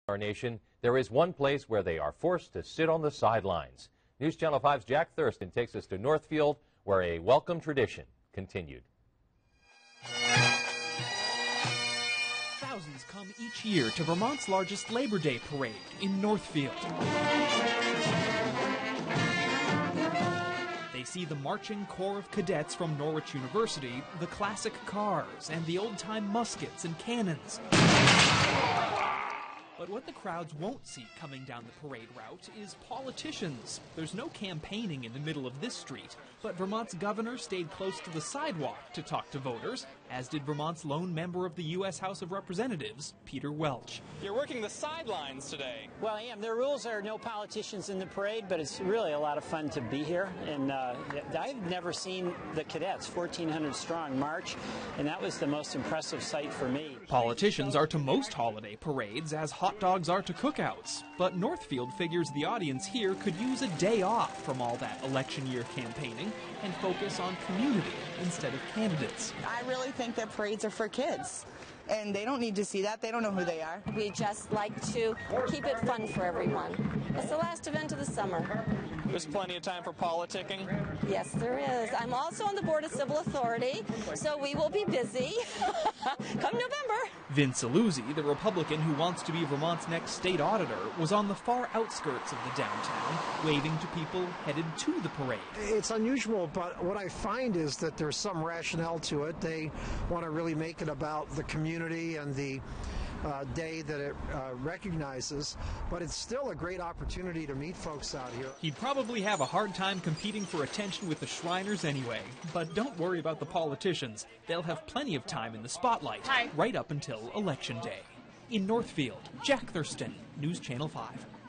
Our nation, there is one place where they are forced to sit on the sidelines. News Channel 5's Jack Thurston takes us to Northfield, where a welcome tradition continued. Thousands come each year to Vermont's largest Labor Day parade in Northfield. They see the marching Corps of Cadets from Norwich University, the classic cars, and the old-time muskets and cannons. But what the crowds won't see coming down the parade route is politicians. There's no campaigning in the middle of this street, but Vermont's governor stayed close to the sidewalk to talk to voters, as did Vermont's lone member of the U.S. House of Representatives, Peter Welch. You're working the sidelines today. Well, I am. The rules are no politicians in the parade, but it's really a lot of fun to be here. And I've never seen the cadets, 1,400 strong, march, and that was the most impressive sight for me. Politicians are to most holiday parades as hot dogs are to cookouts, but Northfield figures the audience here could use a day off from all that election year campaigning and focus on community instead of candidates. I really think that parades are for kids, and they don't need to see that. They don't know who they are. We just like to keep it fun for everyone. It's the last event of the summer. There's plenty of time for politicking? Yes, there is. I'm also on the Board of Civil Authority, so we will be busy come November. Vince Aluzzi, the Republican who wants to be Vermont's next state auditor, was on the far outskirts of the downtown, waving to people headed to the parade. It's unusual, but what I find is that there's some rationale to it. They want to really make it about the community and the day that it recognizes, but it's still a great opportunity to meet folks out here. He'd probably have a hard time competing for attention with the Shriners anyway, but don't worry about the politicians. They'll have plenty of time in the spotlight, right up until Election Day. In Northfield, Jack Thurston, News Channel 5.